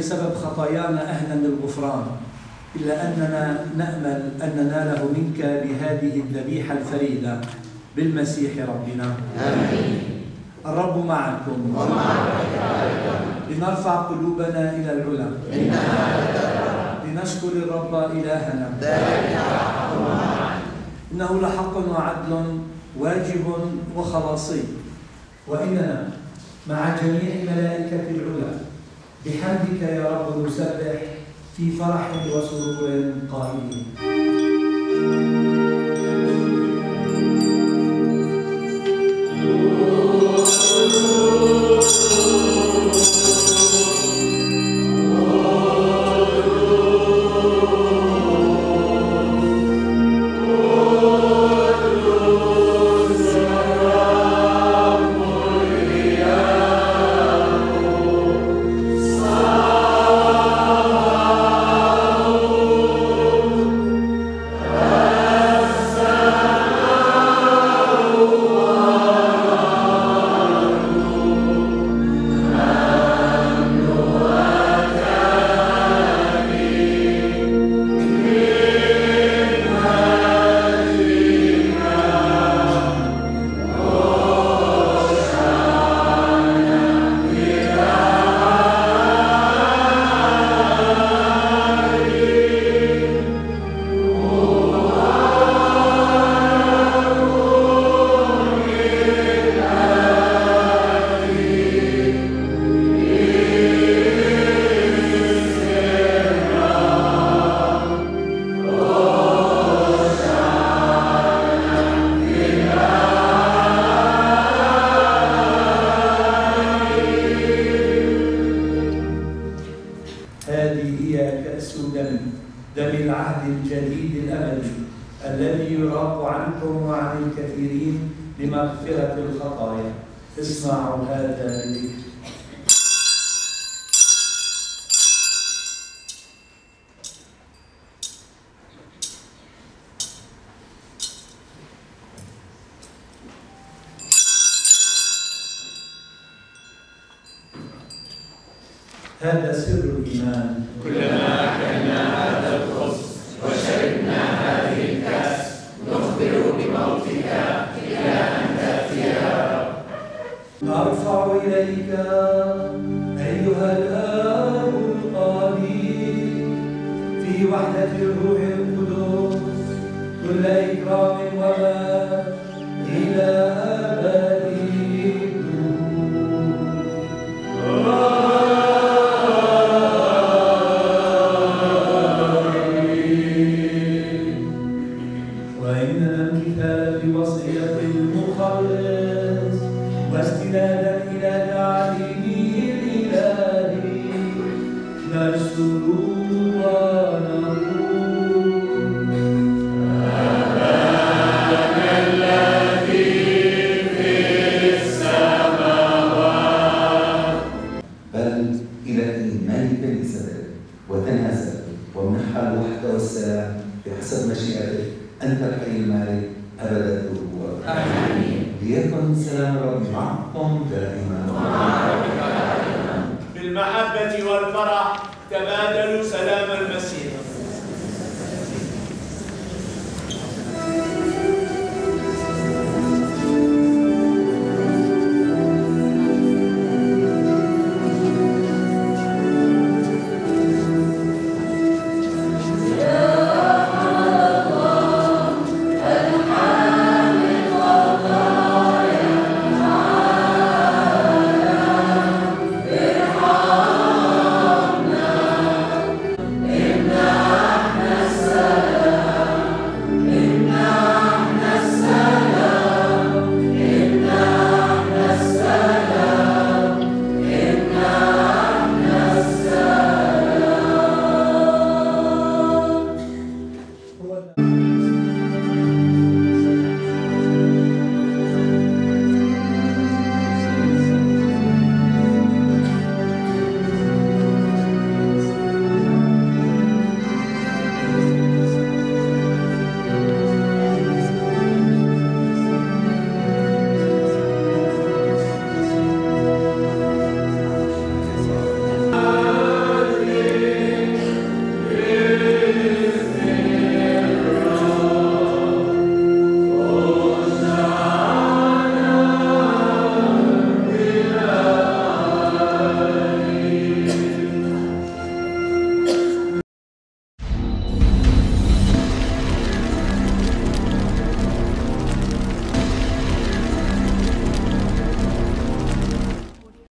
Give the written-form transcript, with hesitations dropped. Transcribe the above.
بسبب خطايانا أهلا للغفران، إلا أننا نأمل أن نناله منك بهذه الذبيحة الفريدة بالمسيح ربنا. آمين. الرب معكم لنرفع قلوبنا إلى العلا لنشكر الرب إلهنا. إنه لحق وعدل واجب وخلاصي، وإننا مع جميع ملائكة العلا بحمدك يا رب نسبح في فرح وسرور قائلين. دم العهد الجديد الأبدي الذي يراق عنكم وعن الكثيرين لمغفرة الخطايا. اصنعوا هذا لذكري. هذا سر الإيمان. كلما أكلنا هذا الخبز وشربنا هذه الكأس نخبر بموتك إلى أن تأتي يا رب. نرفع إليك أيها الآب القدير في وحدة الروح القدس كل إكرام ومجد إلى أبد بوصية المخلص واستنادا إلى تعليمه الإلهي نرسل ونقول أبانا الذي في السماوات. بل إلى إيمانك الإسرائيل وتنازل ومنح الوحدة والسلام بحسب مشيئتك أنت الحي المالك أبد الدهور. آمين. ليكن سلام الرب معكم دائما. بالمحبة والفرح تبادلوا سلام المسيح.